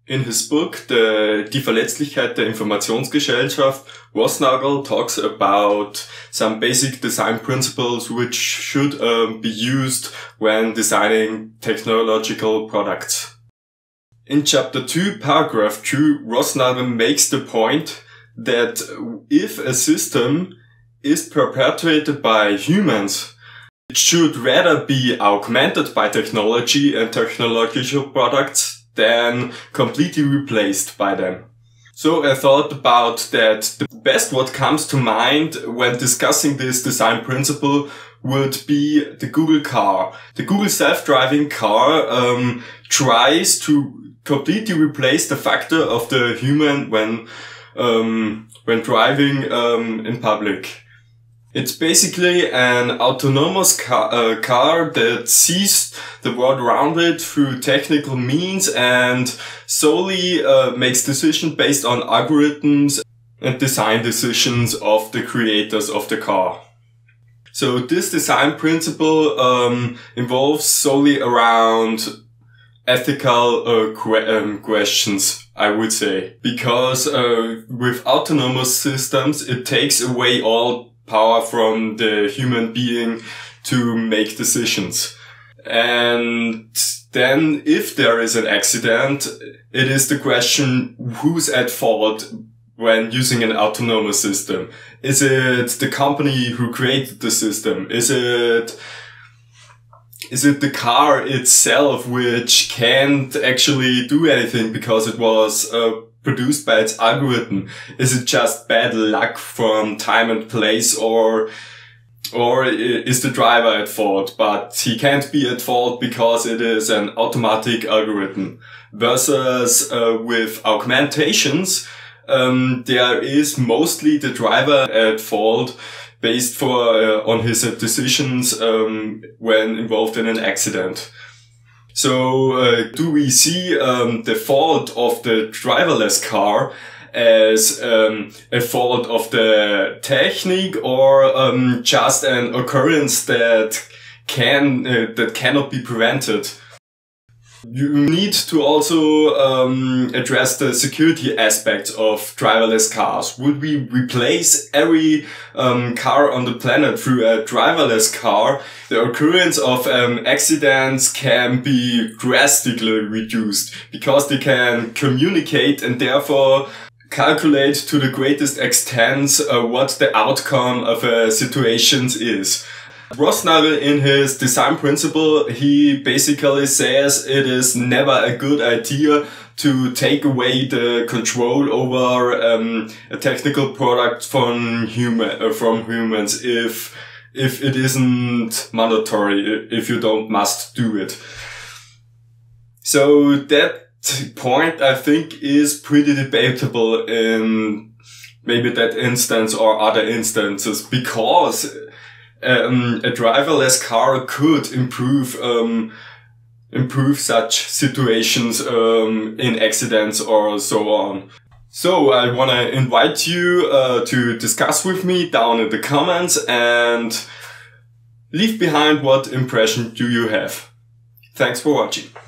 In his book, Die Verletzlichkeit der Informationsgesellschaft, Rosnagel talks about some basic design principles which should be used when designing technological products. In chapter 2, paragraph 2, Rosnagel makes the point that if a system is perpetuated by humans, it should rather be augmented by technology and technological products than completely replaced by them. So I thought about that the best what comes to mind when discussing this design principle would be the Google car. The Google self-driving car tries to completely replace the factor of the human when driving in public. It's basically an autonomous car that sees the world around it through technical means and solely makes decisions based on algorithms and design decisions of the creators of the car. So this design principle involves solely around ethical questions, I would say. Because with autonomous systems, it takes away all power from the human being to make decisions. And then if there is an accident, it is the question who's at fault when using an autonomous system. Is it the company who created the system? Is it the car itself which can't actually do anything because it was produced by its algorithm? Is it just bad luck from time and place, or is the driver at fault? But he can't be at fault because it is an automatic algorithm. Versus with augmentations, there is mostly the driver at fault based on his decisions when involved in an accident. So do we see the fault of the driverless car as a fault of the technique, or just an occurrence that cannot be prevented? You need to also address the security aspects of driverless cars. Would we replace every car on the planet through a driverless car, the occurrence of accidents can be drastically reduced because they can communicate and therefore calculate to the greatest extent what the outcome of a situation is. Rosnagel, in his design principle, he basically says it is never a good idea to take away the control over a technical product from humans if it isn't mandatory, if you must do it. So that point, I think, is pretty debatable in maybe that instance or other instances, because a driverless car could improve such situations in accidents or so on. So I want to invite you to discuss with me down in the comments and leave behind what impression do you have. Thanks for watching.